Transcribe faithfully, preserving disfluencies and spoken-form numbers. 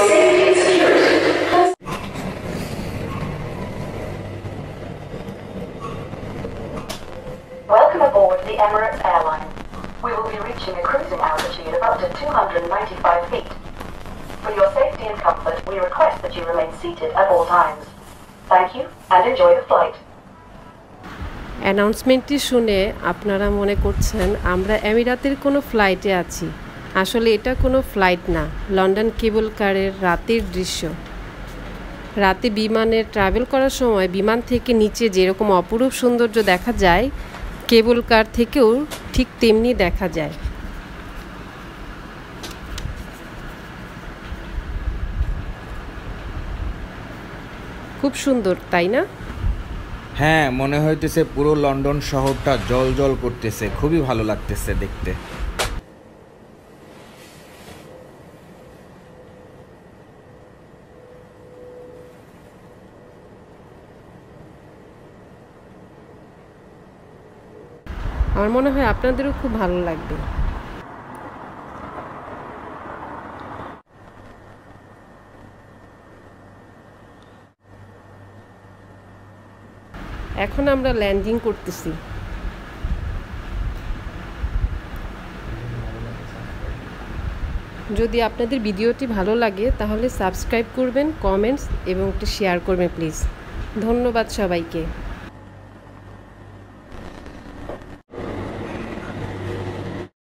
safety and security. Welcome aboard the Emirates airline. We will be reaching a cruising altitude of up to two hundred ninety-five feet. For your safety and comfort, we request that you remain seated at all times. Thank you and enjoy the flight. অ্যানাউন্সমেন্টটি শুনে আপনারা মনে করছেন আমরা এমিরাতের কোনো ফ্লাইটে আছি। আসলে এটা কোনো ফ্লাইট না, লন্ডন কেবল কারের রাতের দৃশ্য। রাতে বিমানে ট্রাভেল করার সময় বিমান থেকে নিচে যেরকম অপরূপ সৌন্দর্য দেখা যায়, কেবল কার থেকেও ঠিক তেমনি দেখা যায়। খুব সুন্দর, তাই না? হ্যাঁ, মনে হইতেছে পুরো লন্ডন শহরটা জলজল করতেছে, খুবই ভালো লাগতেছে দেখতে। আমার মনে হয় আপনাদেরও খুব ভালো লাগবে। এখন আমরা ল্যান্ডিং করতেছি। যদি আপনাদের ভিডিওটি ভালো লাগে তাহলে সাবস্ক্রাইব করবেন, কমেন্টস এবং একটু শেয়ার করবেন প্লিজ। ধন্যবাদ সবাইকে।